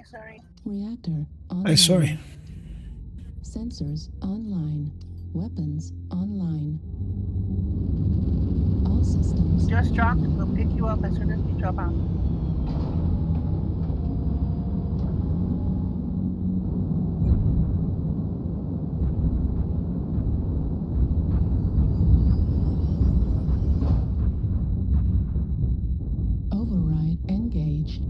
sorry. Reactor online. Hey, sorry. Sensors online. Weapons online. All systems. Just dropped. We'll pick you up as soon as we drop out. Override engaged.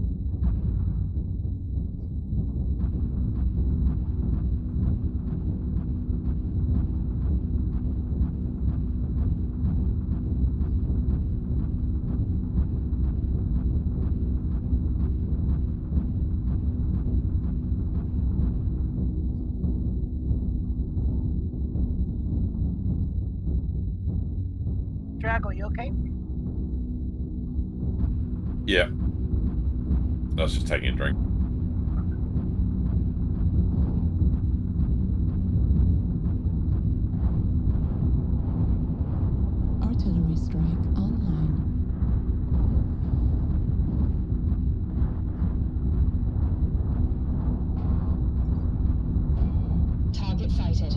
Drago, you okay? Yeah. I was just taking a drink. Artillery strike online. Target sighted.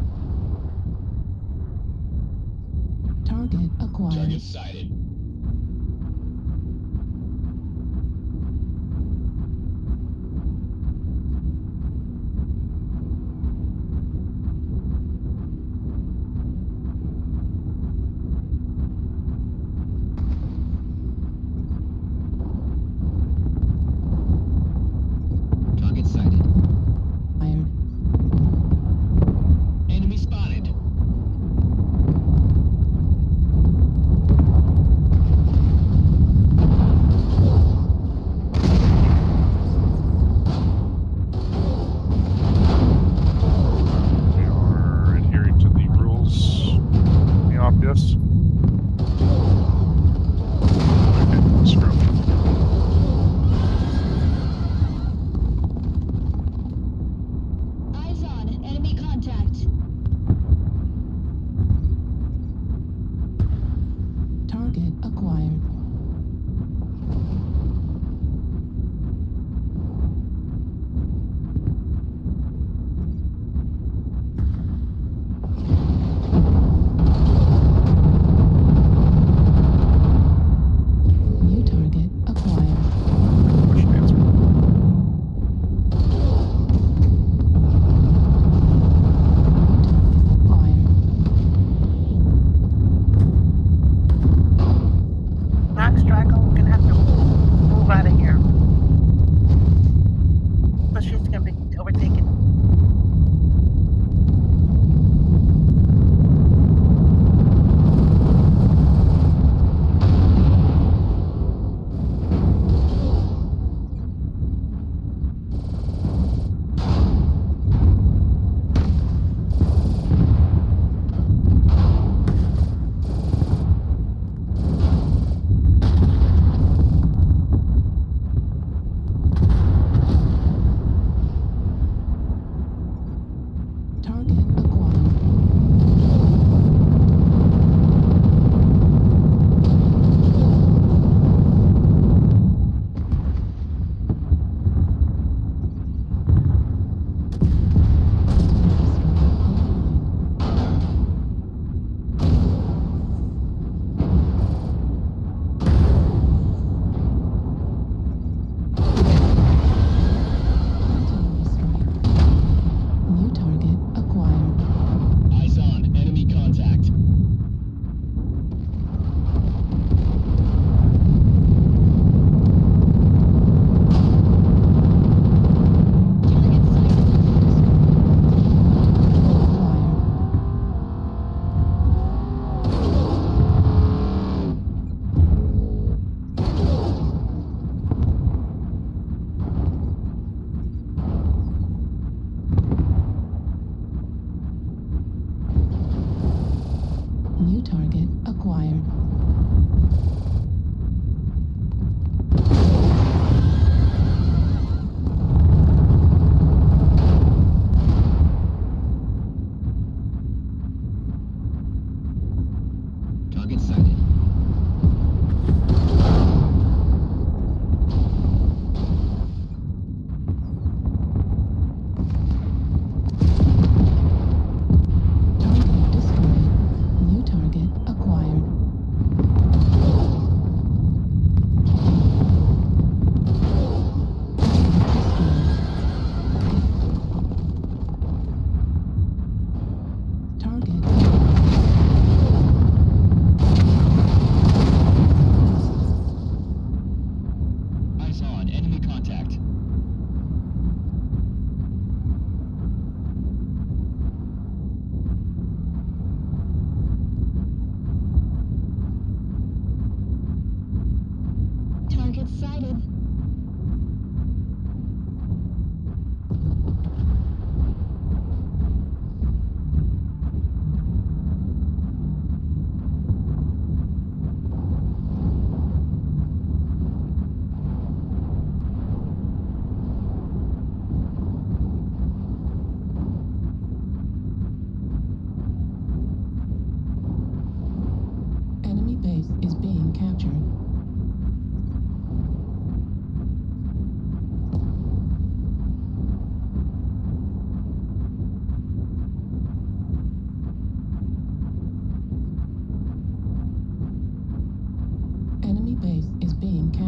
Target acquired. Target sighted. Target sighted. Fired. Enemy spotted. We are adhering to the rules in the obvious. Okay, scrub. Eyes on. Enemy contact. Target acquired. New target acquired. Question answered. Acquired. Max, Drago, we're gonna have to move out of here. But she's gonna be overtaken. Target acquired. Artillery strike. New target acquired. Eyes on. Enemy contact. New target acquired. Target sighted.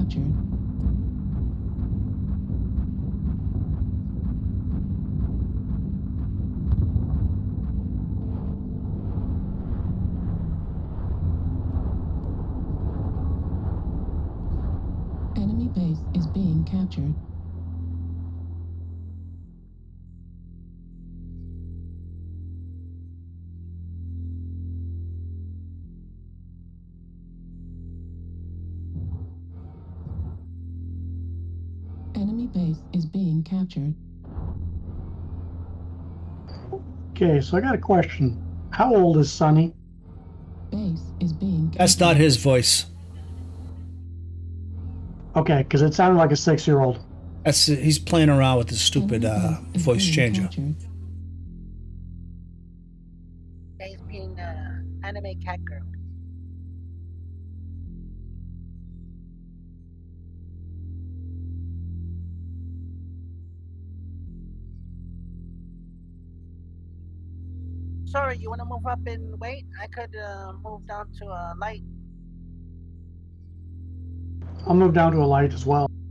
captured. Enemy base is being captured. Enemy base is being captured. Okay, so I got a question. How old is Sonny? Base is being captured. That's not his voice. Okay, because it sounded like a 6-year-old. That's he's playing around with his stupid Enemy base is voice being changer. captured. He's being anime cat girl. Sorry, you want to move up and wait? I could move down to a light. I'll move down to a light as well.